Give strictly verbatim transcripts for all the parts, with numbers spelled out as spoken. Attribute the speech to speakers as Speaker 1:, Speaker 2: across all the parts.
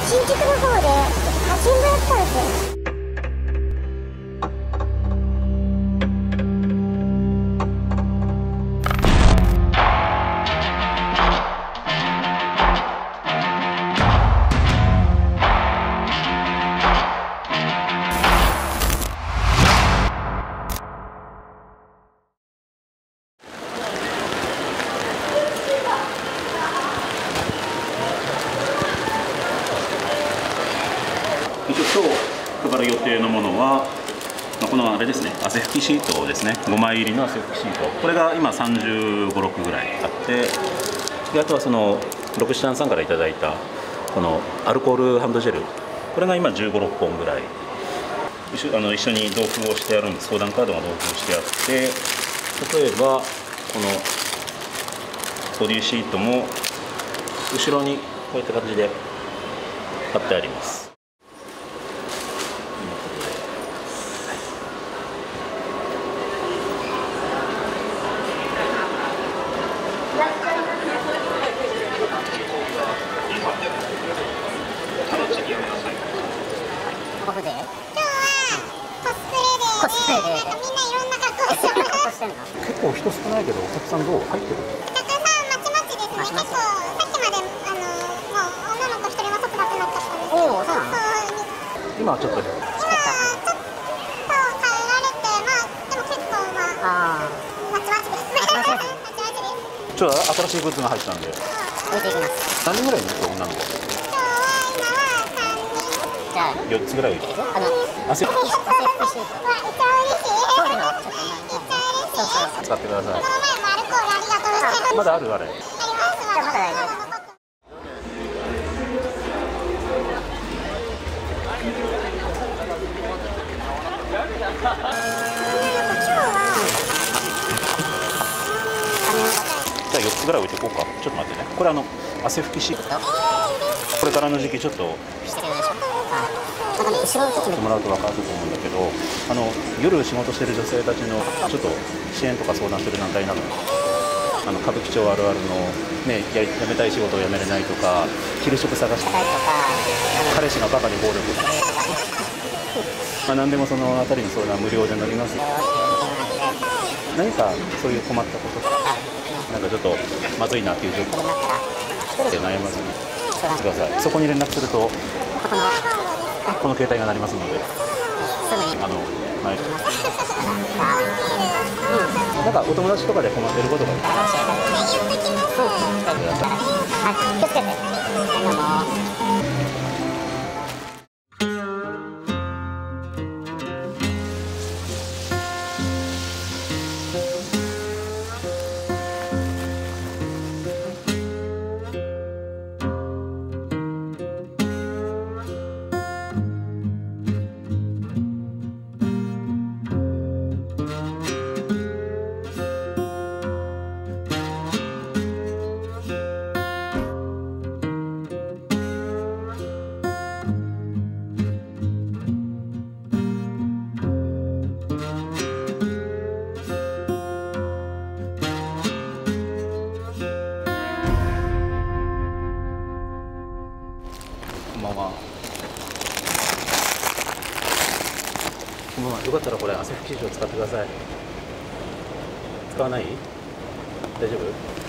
Speaker 1: 新宿の方でパチンコやったんですよ。
Speaker 2: 一応今日配る予定のものは、まあ、このあれですね、汗拭きシートですね、ごまい入りの汗拭きシート、これが今さんじゅうご、ろくぐらいあって、であとはそのろくしだんさんからいただいたこのアルコールハンドジェル、これが今じゅうご、ろっぽんぐらい、一緒あの一緒に同封をしてあるんです。相談カードが同封してあって、例えばこのボディシートも後ろにこういった感じで貼ってあります。
Speaker 1: オフで？今日はコスプレで、コスプレでなんかみんないろんな格好してるの。
Speaker 2: 結構人少ないけどお客さんどう入ってる？
Speaker 1: お客さんまちまちですね。結構さっきまであのもう女の子一人も外なくなっちゃったんですけど。おお、そうなの？今はちょっと今はちょっと変えられて、まあでも結構まあまちまちです。まちまちです。
Speaker 2: ちょっと新しいグッズが入ったんで。
Speaker 1: 置いていきます。
Speaker 2: 何人ぐらいいるの？女の子。よっつぐらい置いてる。
Speaker 1: あの
Speaker 2: 汗
Speaker 1: 汗拭きシート。めっちゃ嬉しい。そういうのちょっとそうそう
Speaker 2: 使ってください。
Speaker 1: この前もアルコールありがとうございます。
Speaker 2: まだあるあれ。
Speaker 1: あります。まだ大丈夫。
Speaker 2: じゃあよっつぐらい置いていこうか。ちょっと待ってね。これあの汗拭きシート。これからの時期ちょっとしてもらうと分かると思うんだけど、あの夜仕事してる女性たちのちょっと支援とか相談する団体など、あの歌舞伎町あるあるの、ね、や辞めたい仕事を辞めれないとか、昼職探して彼氏がバカに暴力とか、まあ、何でもその辺りの相談無料で乗ります。何かそういう困ったこととか、なんかちょっとまずいなっていう状況で悩まずにしてください。そこに連絡するとこの携帯が鳴りますので、あの、はい、なんかお友達とかで困ってることがある。
Speaker 1: はい、気をつけて。あの
Speaker 2: こんばんは。こんばんは。よかったらこれ汗拭きシートを使ってください。使わない？大丈夫？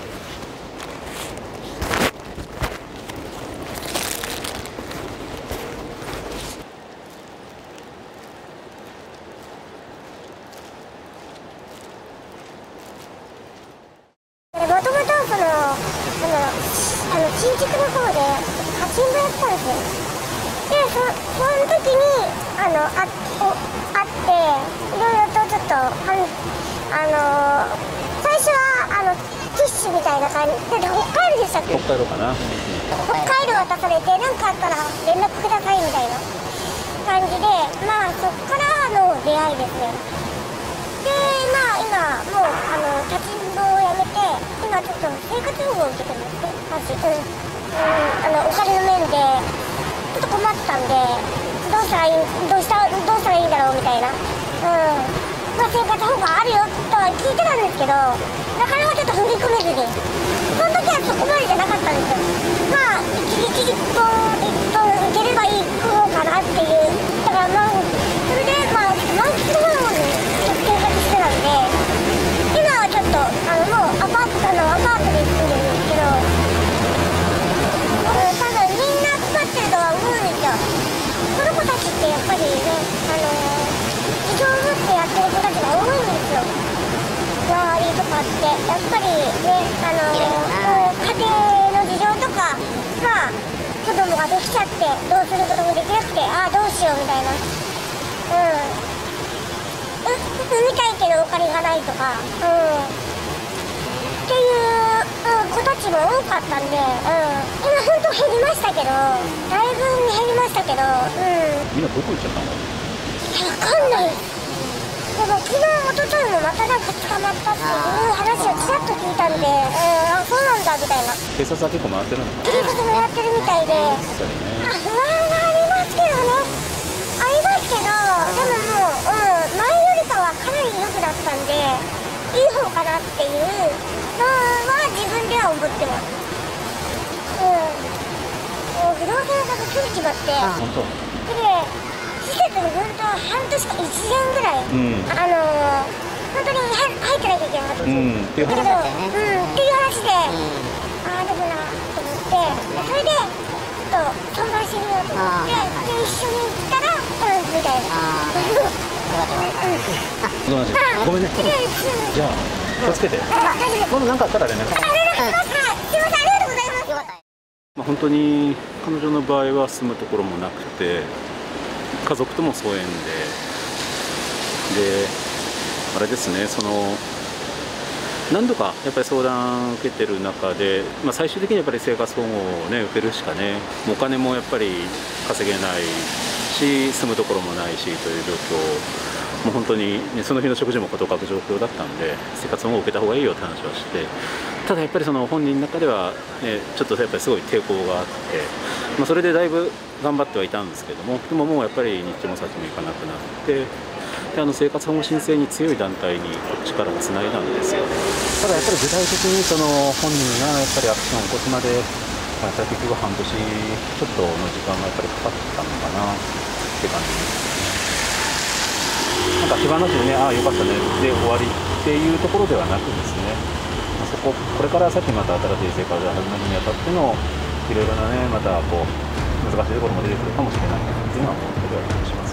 Speaker 1: もともとそのあのあの新宿の方でパチンコやったんですよ。でそその時にあのあおあっていろいろとちょっとあのあの最初はあのティッシュみたいな感じで、北海道でしたっけ？
Speaker 2: 北海道かな。
Speaker 1: 北海道渡されて、何かあったら連絡くださいみたいな感じで、まあそこからの出会いですね。でまあ今もうあの立ちんぼをやめて、今ちょっと生活保護を受けてますね。私、うん、うん、あのお金の面でちょっと困ったんで、どうしたらいいどうしたどうしたらいいんだろうみたいな、うん、まあ生活保護あるよとは聞いてたんですけど、なかなかちょっと踏み込めずに、その時はそこまでじゃなかったんですよ。まあ一日一本一本受けちゃってどうすることもできなくて、ああどうしようみたいな、うん、産みたいけどお金がないとか、うん、っていう、うん、子たちも多かったんで、うん、今本当減りましたけど、だいぶ減りましたけど、うん、
Speaker 2: みんなどこ行っちゃったの？
Speaker 1: わかんない。でも昨日、一昨日もまたなんか捕まったっていう話をちらっと聞いたんで、うん、あ、そうなんだみたいな。
Speaker 2: 警察は結構回ってるの？
Speaker 1: 警察もやってるみたいで、あ、不安がありますけどね。ありますけど、でももう、うん、前よりかはかなり良くなったんで、いい方かなっていうのは自分では思ってます。うん。もう不動産屋さんがすぐ決まって、
Speaker 2: 本当？
Speaker 1: で、施設に本当半年かいちねんぐらい、うん、あのー、本当に入ってなきゃいけなかったんですよ、うん、っていう話で、うん、っていう話で、うん、ああでもなと思って、それでちょっと相談してみようと思って、で一緒に行ったらうんみたいな。
Speaker 2: ごめんね。じゃあ気をつけて。今度何かあったら連絡。あ、連絡します。はい、すみません、ありがとうございます。まあ本当に彼女の場合は住むところもなくて、家族とも疎遠で、で、あれですね、その何度かやっぱり相談を受けてる中で、まあ、最終的にやっぱり生活保護を、ね、受けるしかね、お金もやっぱり稼げないし、住むところもないしという状況、もう本当に、ね、その日の食事もこと書く状況だったんで、生活保護を受けた方がいいよって話はして、ただやっぱりその本人の中では、ね、ちょっとやっぱりすごい抵抗があって、まあ、それでだいぶ頑張ってはいたんですけども、でももうやっぱり日中も先も行かなくなって、であの生活保護申請に強い団体にこっちからつないだんですよね。ただやっぱり具体的にその本人がやっぱりアクションを起こすまで、やっぱり結局半年ちょっとの時間がやっぱりかかったのかなって感じです。なんか手放しでね、ああよかったねで終わりっていうところではなくですね、まあ、そここれから先また新しい生活が始まるにあたってのいろいろなね、またこう難しいところも出てくるかもしれないなっていうのは思っておりします。